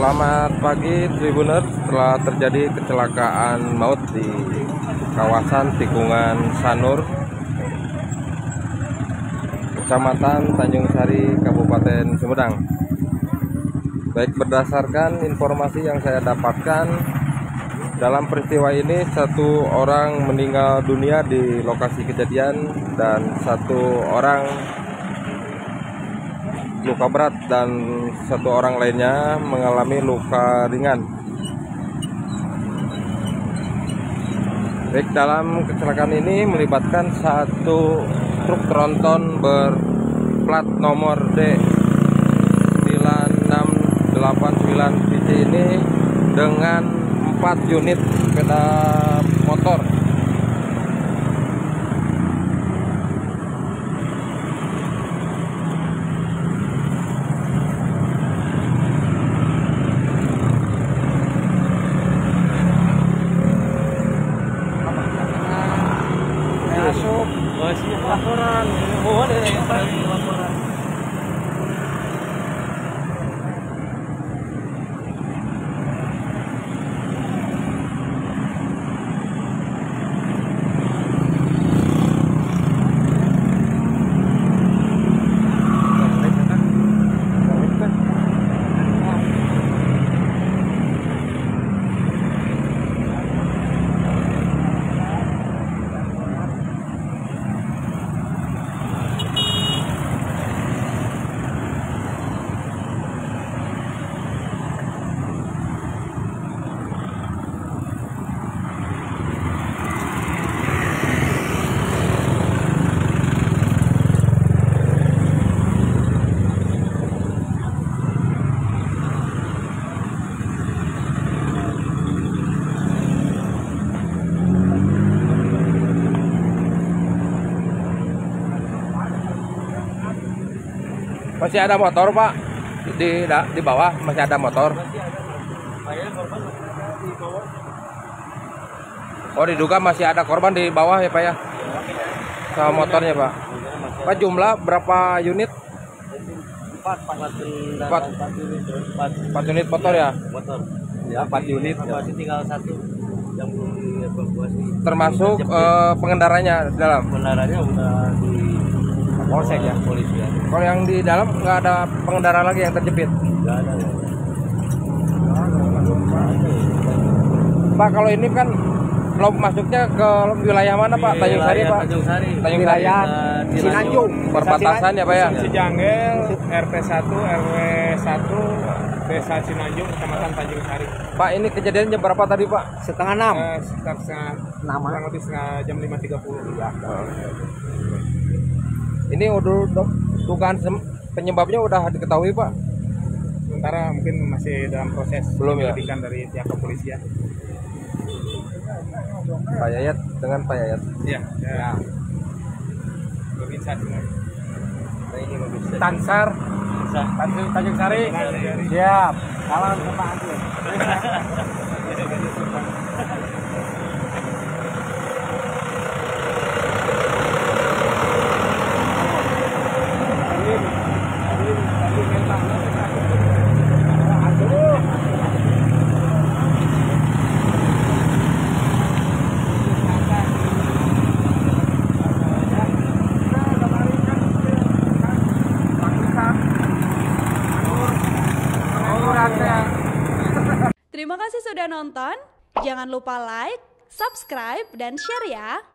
Selamat pagi Tribuners, setelah terjadi kecelakaan maut di kawasan tikungan Sanur, Kecamatan Tanjung Sari, Kabupaten Sumedang. Baik, berdasarkan informasi yang saya dapatkan, dalam peristiwa ini satu orang meninggal dunia di lokasi kejadian dan satu orang luka berat dan satu orang lainnya mengalami luka ringan. Baik, dalam kecelakaan ini melibatkan satu truk tronton berplat nomor D9689 VC ini dengan 4 unit sepeda motor. Masuk, masih laporan. Oh, ada laporan. Masih ada motor, Pak? Di bawah masih ada motor. Oh, diduga masih ada korban di bawah ya, Pak ya? Sama motornya, Pak. Pak, jumlah berapa unit? 4 unit motor ya? Motor. Ya, 4 unit. Masih tinggal satu yang belum dievakuasi. Termasuk pengendaranya di dalam? Kendaraannya udah di Polsek ya? Polisi ya. Kalau yang di dalam nggak ada pengendara lagi yang terjepit? Nggak ada ya. Pak, kalau ini kan lo masuknya ke wilayah mana, Pak? Tanjung Sari, Pak? Tanjung Sari. Tanjung Sari. Wilayah Sinanjung. Perbatasan ya, Pak ya? Cijanggel, RT 1, RW 1, Desa Sinanjung, Kecamatan Tanjung Sari. Pak, ini kejadiannya berapa tadi, Pak? Setengah 6. Sekitar kurang lebih jam 5.30. Ya. Ini udah dugaan penyebabnya udah diketahui, Pak? Sementara mungkin masih dalam proses Belum ya? penyelidikan dari pihak kepolisian. Pak Yayat dengan Pak Yayat. Iya. Ya. Pemirsa semua. Tansar, Tanjung Sari. Siap. Salam ke Pak Agus. Terima kasih sudah nonton. Jangan lupa like, subscribe, dan share ya.